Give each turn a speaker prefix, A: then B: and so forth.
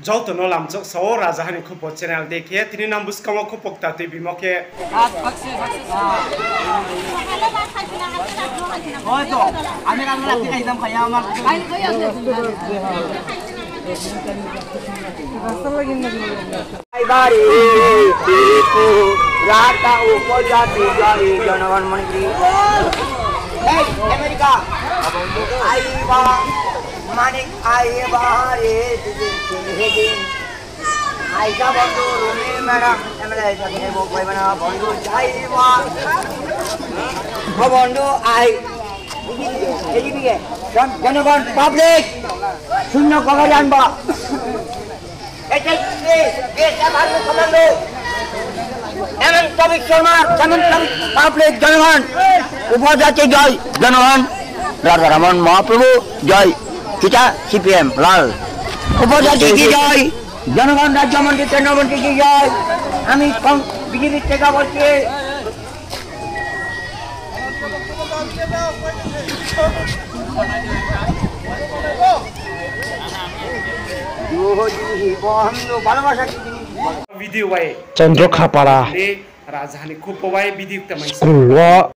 A: Jauh no lam cok so raja hani khupok channel dekhe tini nam buskamo khupok ta tu bimoke
B: oh to আমি কাল রাতে খাইতাম খাইয়া আমার বাড়ি রাতা উপজাতি জয় জনগণ মন্ত্রী এই আমেরিকা আইবা মানিক আইবা রে দিন আইসা বন্ধু রুমি ম্যাডাম এমএলএ সাথে বই বানা বন্ধু যাইবা ও বন্ধু আই এদিকে জনগণ পাবলিক শূন্য কভার আনবা এটা কমান্ডো এমন টপিক শর্মার যেমন পাবলিক জনগণ উপজাতি জয় জনগণ রাজা রামন মহাপ্রভু জয় কিটা সিপিএম লাল উপজাতি কি জয় জনগণ রাজ্যমন্ত্রী কেন্দ্রমন্ত্রী কি জয় আমি বিজেপির থেকে বলছি
A: video way
C: Chandra Khapara
A: Rajahani Kupo way video ta mai